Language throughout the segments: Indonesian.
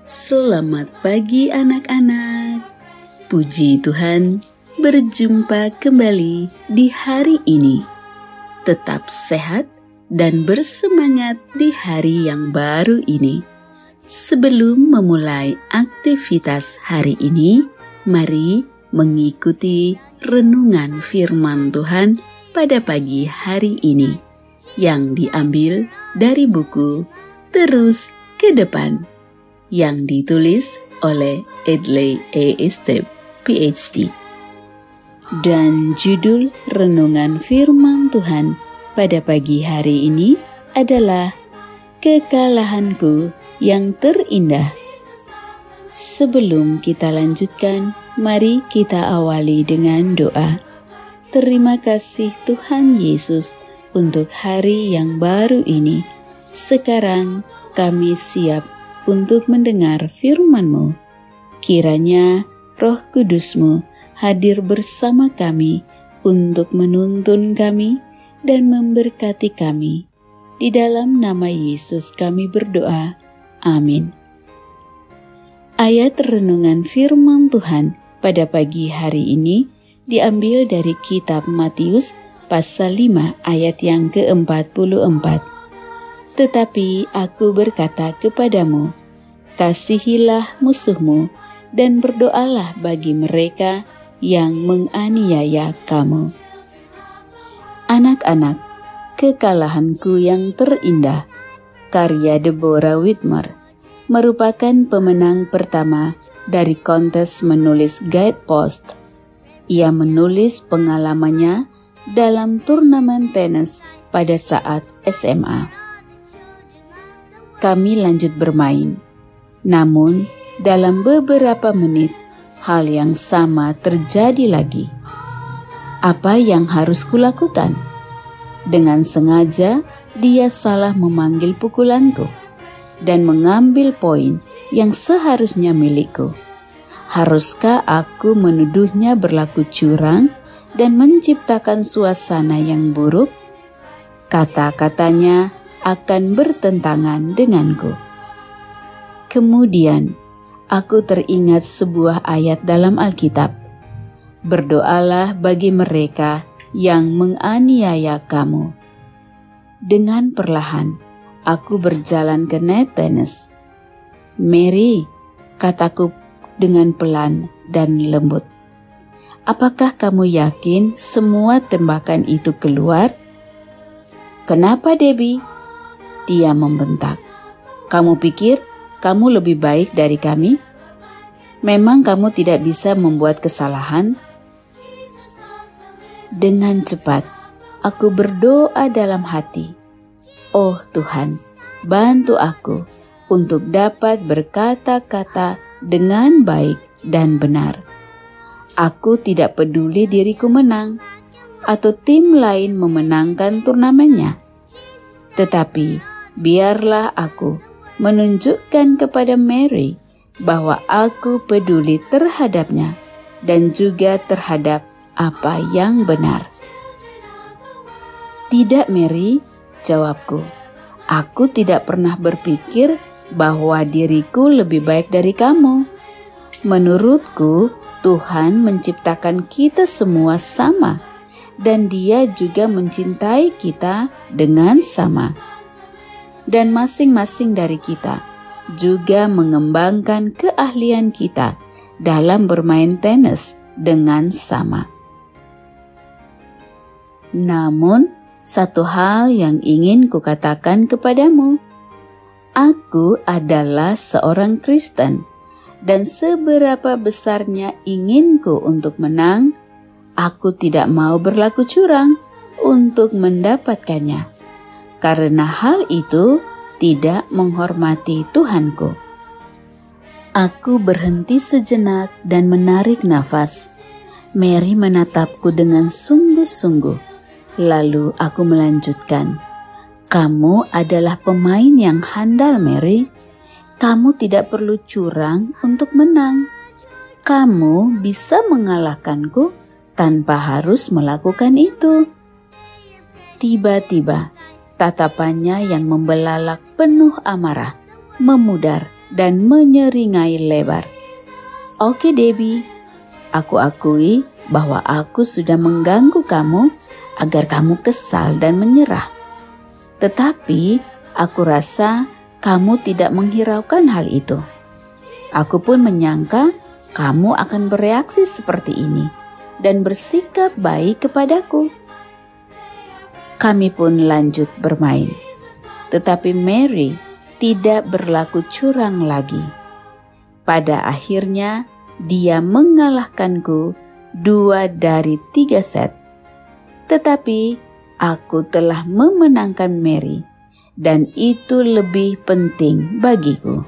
Selamat pagi anak-anak. Puji Tuhan, berjumpa kembali di hari ini. Tetap sehat dan bersemangat di hari yang baru ini. Sebelum memulai aktivitas hari ini, mari mengikuti renungan firman Tuhan pada pagi hari ini yang diambil dari buku Terus ke Depan yang ditulis oleh Adlai A. Estep, PhD. Dan judul renungan firman Tuhan pada pagi hari ini adalah Kekalahanku yang Terindah. Sebelum kita lanjutkan, mari kita awali dengan doa. Terima kasih Tuhan Yesus untuk hari yang baru ini. Sekarang kami siap untuk mendengar firman-Mu. Kiranya Roh Kudus-Mu hadir bersama kami untuk menuntun kami dan memberkati kami. Di dalam nama Yesus kami berdoa. Amin. Ayat renungan firman Tuhan pada pagi hari ini diambil dari kitab Matius pasal 5 ayat yang ke-44. Tetapi aku berkata kepadamu, kasihilah musuhmu dan berdoalah bagi mereka yang menganiaya kamu. Anak-anak, Kekalahanku yang Terindah, karya Deborah Whitmer, merupakan pemenang pertama dari kontes menulis Guidepost. Ia menulis pengalamannya dalam turnamen tenis pada saat SMA. Kami lanjut bermain. Namun, dalam beberapa menit, hal yang sama terjadi lagi. Apa yang harus kulakukan? Dengan sengaja, dia salah memanggil pukulanku dan mengambil poin yang seharusnya milikku. Haruskah aku menuduhnya berlaku curang dan menciptakan suasana yang buruk? Kata-katanya akan bertentangan denganku. Kemudian, aku teringat sebuah ayat dalam Alkitab. Berdoalah bagi mereka yang menganiaya kamu. Dengan perlahan, aku berjalan ke net tenis. Mary, kataku dengan pelan dan lembut. Apakah kamu yakin semua tembakan itu keluar? Kenapa, Debbie? Dia membentak. Kamu pikir kamu lebih baik dari kami? Memang kamu tidak bisa membuat kesalahan? Dengan cepat, aku berdoa dalam hati. Oh Tuhan, bantu aku untuk dapat berkata-kata dengan baik dan benar. Aku tidak peduli diriku menang atau tim lain memenangkan turnamennya. Tetapi biarlah aku menunjukkan kepada Mary bahwa aku peduli terhadapnya dan juga terhadap apa yang benar. Tidak, Mary, jawabku. Aku tidak pernah berpikir bahwa diriku lebih baik dari kamu. Menurutku, Tuhan menciptakan kita semua sama, dan Dia juga mencintai kita dengan sama. Dan masing-masing dari kita juga mengembangkan keahlian kita dalam bermain tenis dengan sama. Namun, satu hal yang ingin kukatakan kepadamu. Aku adalah seorang Kristen, dan seberapa besarnya inginku untuk menang, aku tidak mau berlaku curang untuk mendapatkannya. Karena hal itu tidak menghormati Tuhanku. Aku berhenti sejenak dan menarik nafas. Mary menatapku dengan sungguh-sungguh. Lalu aku melanjutkan. Kamu adalah pemain yang handal, Mary. Kamu tidak perlu curang untuk menang. Kamu bisa mengalahkanku tanpa harus melakukan itu. Tiba-tiba, tatapannya yang membelalak penuh amarah memudar dan menyeringai lebar. Oke Debbie, aku akui bahwa aku sudah mengganggu kamu agar kamu kesal dan menyerah. Tetapi aku rasa kamu tidak menghiraukan hal itu. Aku pun menyangka kamu akan bereaksi seperti ini dan bersikap baik kepadaku. Kami pun lanjut bermain. Tetapi Mary tidak berlaku curang lagi. Pada akhirnya dia mengalahkanku 2 dari 3 set. Tetapi aku telah memenangkan Mary, dan itu lebih penting bagiku.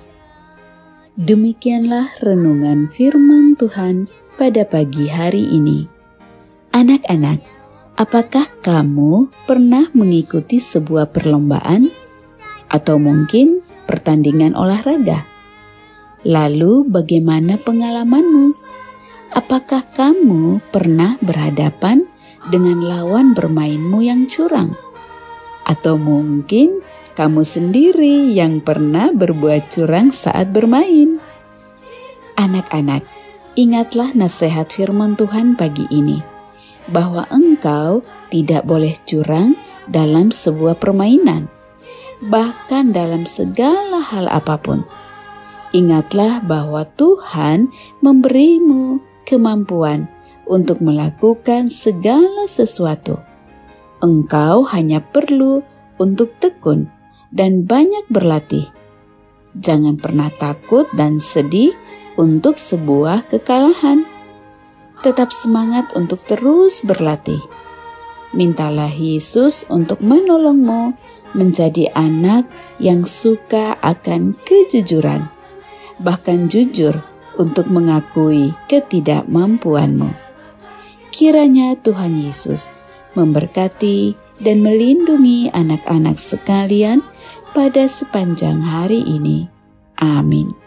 Demikianlah renungan firman Tuhan pada pagi hari ini. Anak-anak, apakah kamu pernah mengikuti sebuah perlombaan atau mungkin pertandingan olahraga? Lalu bagaimana pengalamanmu? Apakah kamu pernah berhadapan dengan lawan bermainmu yang curang? Atau mungkin kamu sendiri yang pernah berbuat curang saat bermain? Anak-anak, ingatlah nasihat firman Tuhan pagi ini, bahwa engkau tidak boleh curang dalam sebuah permainan, bahkan dalam segala hal apapun. Ingatlah bahwa Tuhan memberimu kemampuan untuk melakukan segala sesuatu. Engkau hanya perlu untuk tekun dan banyak berlatih. Jangan pernah takut dan sedih untuk sebuah kekalahan. Tetap semangat untuk terus berlatih. Mintalah Yesus untuk menolongmu menjadi anak yang suka akan kejujuran, bahkan jujur untuk mengakui ketidakmampuanmu. Kiranya Tuhan Yesus memberkati dan melindungi anak-anak sekalian pada sepanjang hari ini. Amin.